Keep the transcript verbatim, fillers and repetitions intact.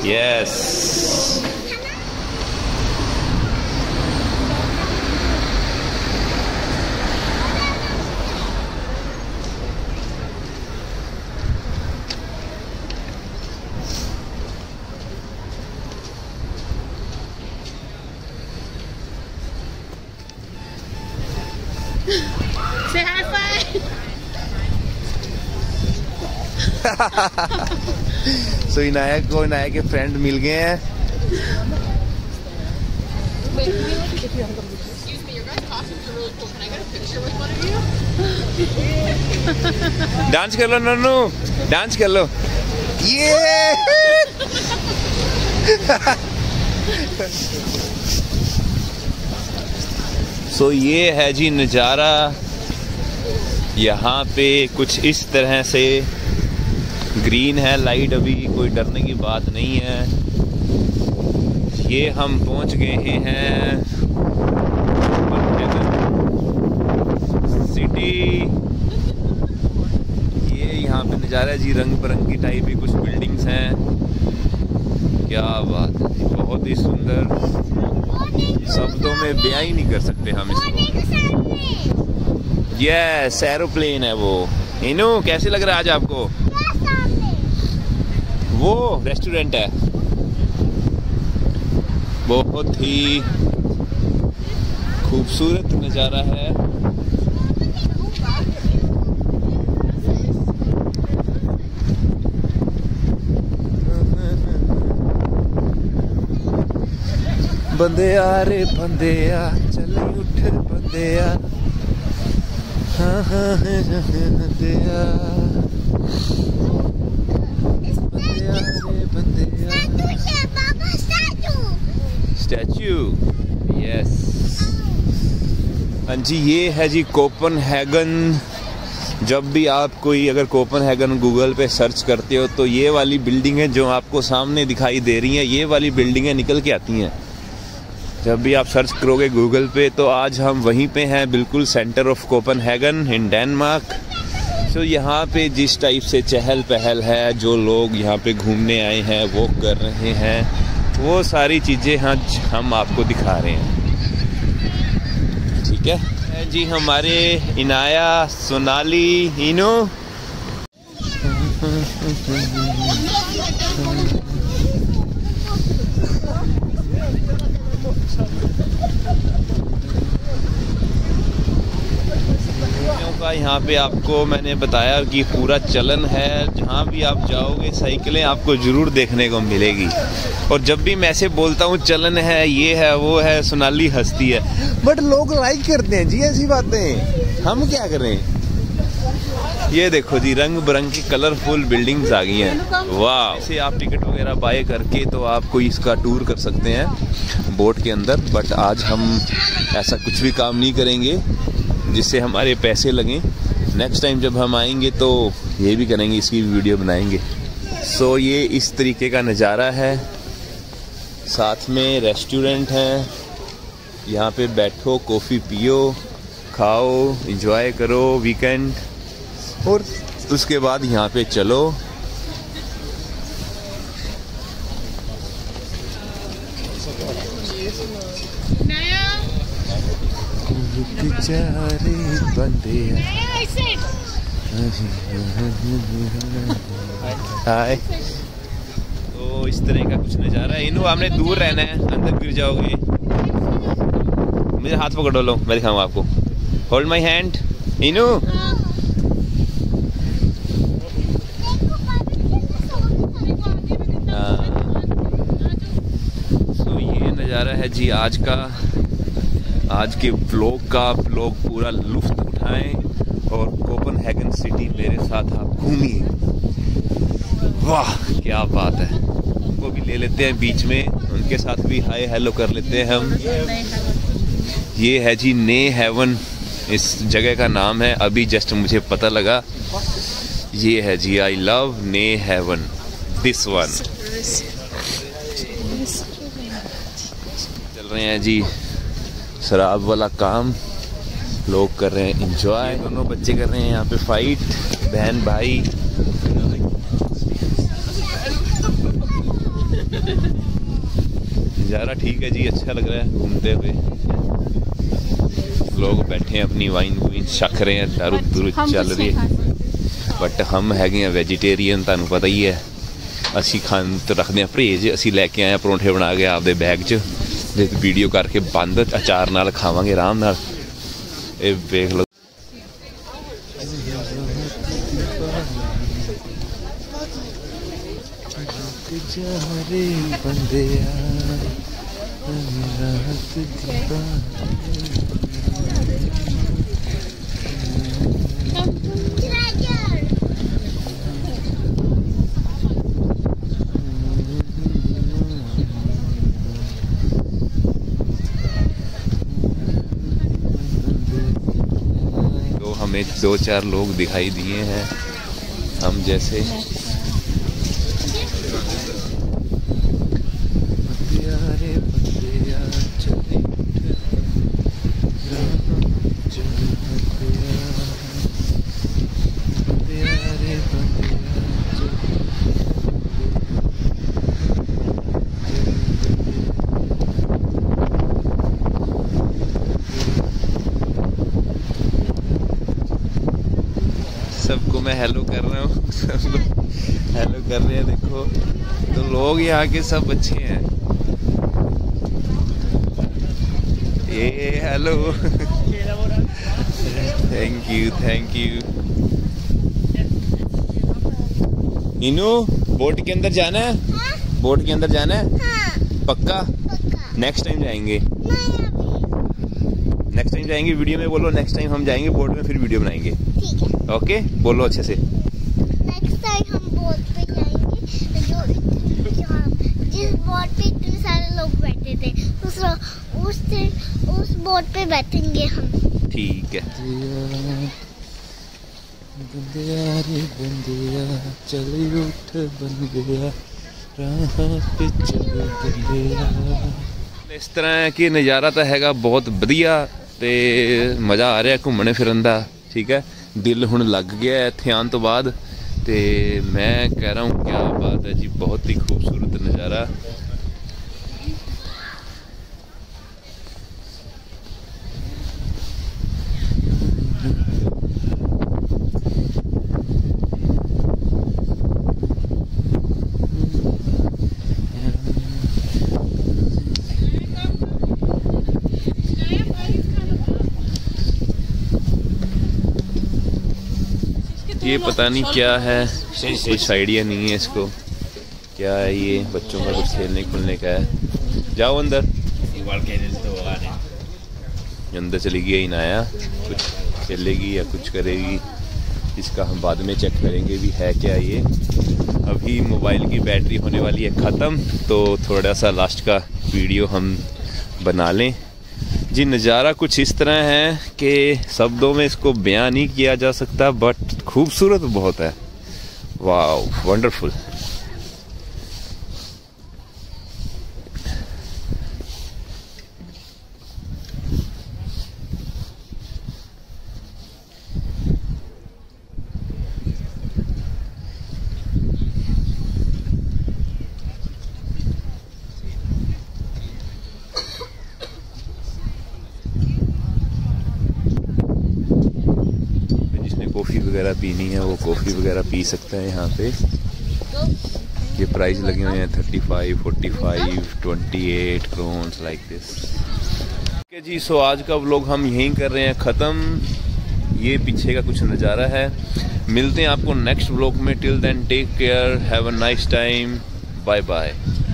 Yes. Say high five. So Inaya को इनाया के friend मिल गए हैं। डांस कर लो नन्नू, डांस कर लो। ये सो so, ये है जी नज़ारा। यहाँ पे कुछ इस तरह से ग्रीन है लाइट, अभी कोई डरने की बात नहीं है। ये हम पहुँच गए हैं सिटी। ये यहाँ पे नज़ारा है जी, रंग बिरंगी टाइप की कुछ बिल्डिंग्स हैं। क्या बात है, बहुत ही सुंदर, शब्दों में बयां ही नहीं कर सकते हम इसको। यस, एरोप्लेन है वो। इनू कैसे लग रहा है आज आपको? वो रेस्टोरेंट है, बहुत ही खूबसूरत नज़ारा है। बंदे आ रे बंदे आ, चल उठ बंदे आ, हाँ हाँ बंदे आ, बंदे आ रे बंदे आ। Statue, yes. हाँ जी, ये है जी कोपनहेगन। जब भी आप कोई अगर कोपनहेगन गूगल पे सर्च करते हो तो ये वाली बिल्डिंगें जो आपको सामने दिखाई दे रही हैं, ये वाली बिल्डिंगें निकल के आती हैं जब भी आप सर्च करोगे गूगल पे। तो आज हम वहीं पे हैं, बिल्कुल centre of Copenhagen in Denmark. So यहाँ पे जिस टाइप से चहल पहल है, जो लोग यहाँ पे घूमने आए हैं, वॉक कर रहे हैं, वो सारी चीज़ें आज हम आपको दिखा रहे हैं। ठीक है जी, हमारे इनाया, सोनाली, इनो का यहाँ पे आपको मैंने बताया कि पूरा चलन है। जहाँ भी आप जाओगे साइकिलें आपको ज़रूर देखने को मिलेगी। और जब भी मैं ऐसे बोलता हूँ चलन है, ये है, वो है, सोनाली हंसती है, बट लोग लाइक करते हैं जी ऐसी बातें, हम क्या करें। ये देखो जी, रंग बिरंग की कलरफुल बिल्डिंग्स आ गई हैं। वाह, ऐसे आप टिकट वगैरह बाय करके तो आप कोई इसका टूर कर सकते हैं बोट के अंदर। बट आज हम ऐसा कुछ भी काम नहीं करेंगे जिससे हमारे पैसे लगें। नेक्स्ट टाइम जब हम आएंगे तो ये भी करेंगे, इसकी भी वीडियो बनाएंगे। सो so, ये इस तरीके का नज़ारा है। साथ में रेस्टोरेंट है, यहाँ पे बैठो, कॉफ़ी पियो, खाओ, एंजॉय करो वीकेंड। और उसके बाद यहाँ पे चलो। बंदे हाय। तो इस तरह का कुछ नज़ारा है। इनू आपने दूर रहना है, अंदर गिर जाओगे। मुझे हाथ पकड़ो, लो मैं दिखाऊंगा आपको। होल्ड माय हैंड इनू। तो ये नज़ारा है जी आज का, आज के व्लॉग का। व्लॉग पूरा लुत्फ उठाएं और कोपनहेगन सिटी मेरे साथ आप घूमिए। वाह क्या बात है। उनको भी ले लेते हैं बीच में, उनके साथ भी हाय हेलो कर लेते हैं हम। ये है जी ने हेवन, इस जगह का नाम है, अभी जस्ट मुझे पता लगा। ये है जी, I love Nyhavn, this one. चल रहे हैं जी शराब वाला काम, लोग कर रहे हैं एंजॉय। दोनों बच्चे कर रहे हैं यहाँ पे फाइट, बहन भाई। नज़ारा ठीक है जी, अच्छा लग रहा है घूमते हुए। लोग बैठे हैं अपनी वाइन वुइन छक रहे हैं, दारू दूरू चल रही है। बट हम है वैजीटेरियन, तुहानू पता ही है। असी खान तो रखते हैं परहेज। असी लैके आए परौंठे बना के आपदे बैग च, जे वीडियो करके बंद अचार नाल खावांगे आराम नाल। ये देख लो हमें दो चार लोग दिखाई दिए हैं हम जैसे। सबको मैं हेलो कर रहा हूँ, सबको हेलो कर रहे हैं। देखो तो लोग यहाँ के सब अच्छे हैं। ये hello, thank you thank you. नीनू बोट के अंदर जाना है? हाँ? बोट के अंदर जाना है? हाँ। पक्का? नेक्स्ट टाइम जाएंगे, नेक्स्ट टाइम जाएंगे। वीडियो में बोलो नेक्स्ट टाइम हम जाएंगे बोट में, फिर वीडियो बनाएंगे। ठीक है, ओके बोलो अच्छे से। नेक्स्ट टाइम हम बोट पे जाएंगे, जो जिस बोट पे इतने सारे लोग बैठे थे उस उस उस बोट पे बैठेंगे हम। ठीक है। बंदिया रे बंदिया चल उठ बंदिया राह पे चल बंदिया। इस तरह की नज़ारा तो हैगा बहुत वधिया ते मज़ा आ रहा घूमने फिरन दा। ठीक है, दिल हुण लग गया इत्थे आने तो बाद। ते मैं कह रहा हूँ क्या बात है जी, बहुत ही खूबसूरत नज़ारा। ये पता नहीं क्या है, कुछ आइडिया नहीं है इसको क्या है। ये बच्चों का कुछ खेलने खुलने का है। जाओ अंदर। अंदर चली गई ही ना आया, कुछ खेलेगी या कुछ करेगी, इसका हम बाद में चेक करेंगे भी है क्या ये। अभी मोबाइल की बैटरी होने वाली है ख़त्म, तो थोड़ा सा लास्ट का वीडियो हम बना लें जी। नज़ारा कुछ इस तरह है कि शब्दों में इसको बयान नहीं किया जा सकता, बट खूबसूरत बहुत है। वाह, वंडरफुल। कॉफ़ी वगैरह पीनी है वो कॉफ़ी वगैरह पी सकता है यहाँ पे। ये प्राइस लगे हुए हैं thirty five, forty five, twenty eight krones like this. ठीक है जी, सो आज का व्लॉग हम यहीं कर रहे हैं ख़त्म। ये पीछे का कुछ नज़ारा है। मिलते हैं आपको नेक्स्ट व्लॉग में। Till then take care, have a nice time, bye bye.